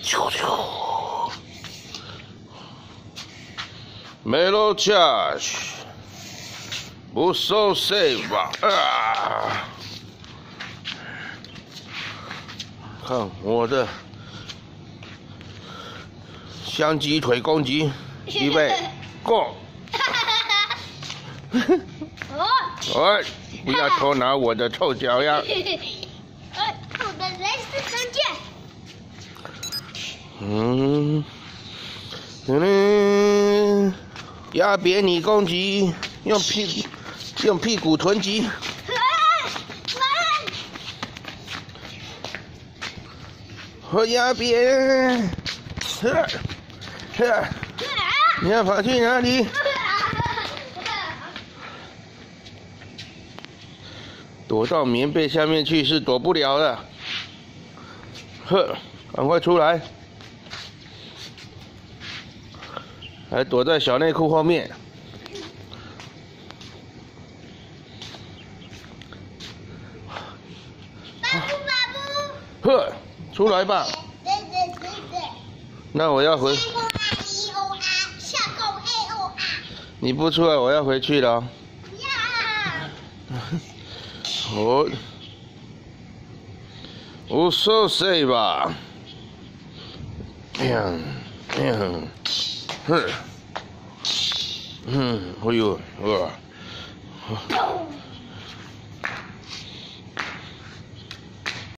啾啾。没了 charge， 不收 save 吧啊！看我的香鸡腿攻击，预备 ，Go！ 哎，不要偷拿我的臭脚丫！ 我的雷斯弓箭。 压扁你攻击，用屁股囤积。我压扁，你要跑去哪里？躲到棉被下面去是躲不了的。赶快出来！还躲在小内裤后面。出来吧。那我要回。你不出来，我要回去了。我收谁吧？哎呦，